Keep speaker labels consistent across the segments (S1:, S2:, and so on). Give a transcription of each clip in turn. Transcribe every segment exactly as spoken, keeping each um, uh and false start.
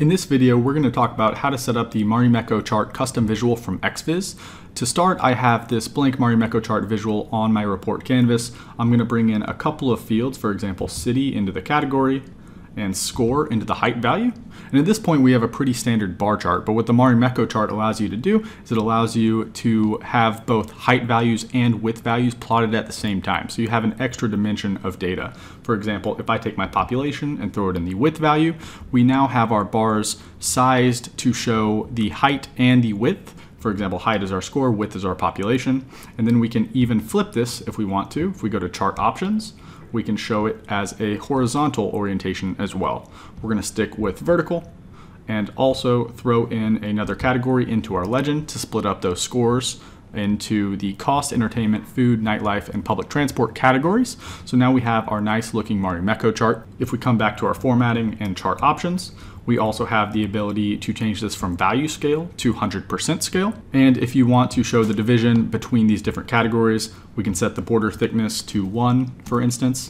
S1: In this video, we're going to talk about how to set up the Marimekko Chart custom visual from xViz. To start, I have this blank Marimekko Chart visual on my report canvas. I'm going to bring in a couple of fields, for example, city into the category and score into the height value. And at this point, we have a pretty standard bar chart, but what the Marimekko Chart allows you to do is it allows you to have both height values and width values plotted at the same time. So you have an extra dimension of data. For example, if I take my population and throw it in the width value, we now have our bars sized to show the height and the width. For example, height is our score, width is our population. And then we can even flip this if we want to. If we go to chart options, we can show it as a horizontal orientation as well. We're going to stick with vertical and also throw in another category into our legend to split up those scores into the cost, entertainment, food, nightlife, and public transport categories. So now we have our nice looking Marimekko chart. If we come back to our formatting and chart options, we also have the ability to change this from value scale to one hundred percent scale. And if you want to show the division between these different categories, we can set the border thickness to one, for instance,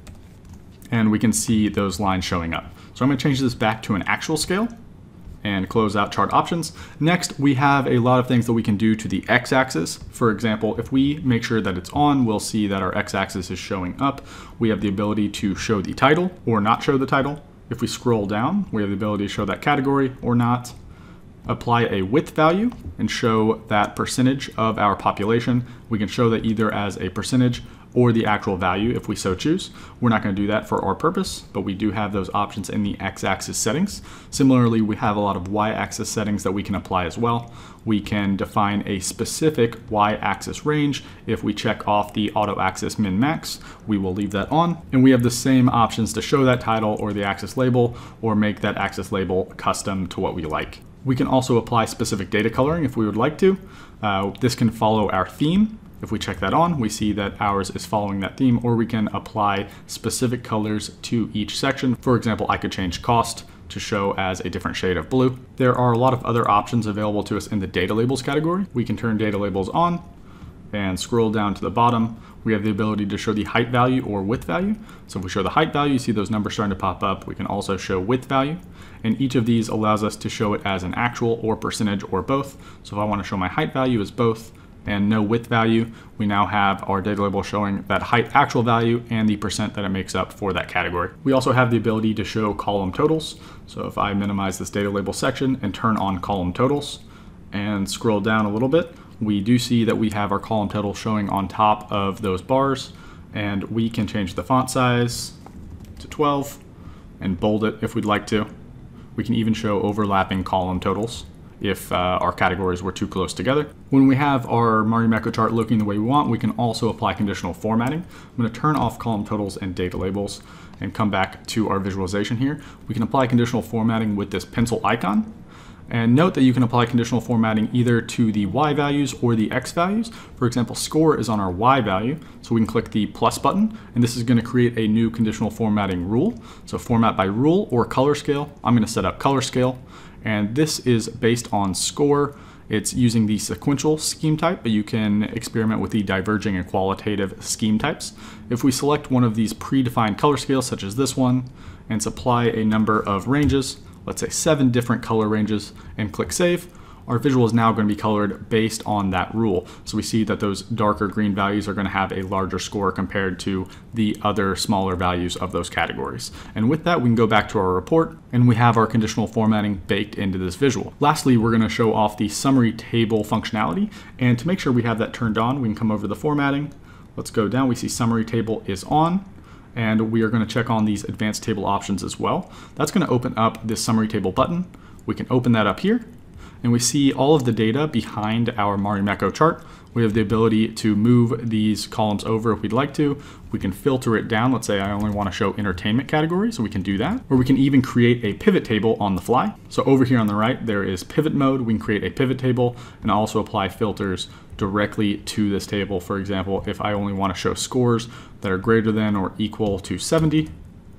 S1: and we can see those lines showing up. So I'm going to change this back to an actual scale and close out chart options. Next, we have a lot of things that we can do to the x-axis. For example, if we make sure that it's on, we'll see that our x-axis is showing up. We have the ability to show the title or not show the title. If we scroll down, we have the ability to show that category or not. Apply a width value and show that percentage of our population. We can show that either as a percentage or the actual value if we so choose. We're not going to do that for our purpose, but we do have those options in the x-axis settings. Similarly, we have a lot of y-axis settings that we can apply as well. We can define a specific y-axis range. If we check off the auto axis min max, we will leave that on. And we have the same options to show that title or the axis label or make that axis label custom to what we like. We can also apply specific data coloring if we would like to. Uh, this can follow our theme. If we check that on, we see that ours is following that theme, or we can apply specific colors to each section. For example, I could change cost to show as a different shade of blue. There are a lot of other options available to us in the data labels category. We can turn data labels on and scroll down to the bottom. We have the ability to show the height value or width value. So if we show the height value, you see those numbers starting to pop up. We can also show width value. And each of these allows us to show it as an actual or percentage or both. So if I want to show my height value as both and no width value, we now have our data label showing that height actual value and the percent that it makes up for that category. We also have the ability to show column totals. So if I minimize this data label section and turn on column totals and scroll down a little bit, we do see that we have our column total showing on top of those bars, and we can change the font size to twelve and bold it if we'd like to. We can even show overlapping column totals if uh, our categories were too close together. When we have our Marimekko chart looking the way we want, we can also apply conditional formatting. I'm going to turn off column totals and data labels and come back to our visualization here. We can apply conditional formatting with this pencil icon. And note that you can apply conditional formatting either to the y values or the x values. For example, score is on our y value, so we can click the plus button, and this is going to create a new conditional formatting rule. So format by rule or color scale. I'm going to set up color scale, and this is based on score. It's using the sequential scheme type, but you can experiment with the diverging and qualitative scheme types. If we select one of these predefined color scales, such as this one, and supply a number of ranges, let's say seven different color ranges, and click save, our visual is now going to be colored based on that rule. So we see that those darker green values are going to have a larger score compared to the other smaller values of those categories. And with that, we can go back to our report and we have our conditional formatting baked into this visual. Lastly, we're going to show off the summary table functionality. And to make sure we have that turned on, we can come over to the formatting. Let's go down. We see summary table is on. And we are going to check on these advanced table options as well. That's going to open up this summary table button. We can open that up here, and we see all of the data behind our Marimekko chart. We have the ability to move these columns over if we'd like to. We can filter it down. Let's say I only want to show entertainment categories, so we can do that. Or we can even create a pivot table on the fly. So over here on the right, there is pivot mode. We can create a pivot table and also apply filters directly to this table. For example, if I only want to show scores that are greater than or equal to seventy,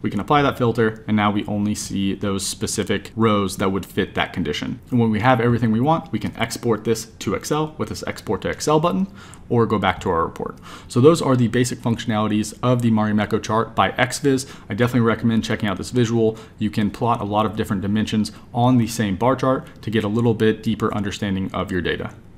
S1: we can apply that filter, and now we only see those specific rows that would fit that condition. And when we have everything we want, we can export this to Excel with this export to Excel button, or go back to our report. So those are the basic functionalities of the Marimekko chart by xViz. I definitely recommend checking out this visual. You can plot a lot of different dimensions on the same bar chart to get a little bit deeper understanding of your data.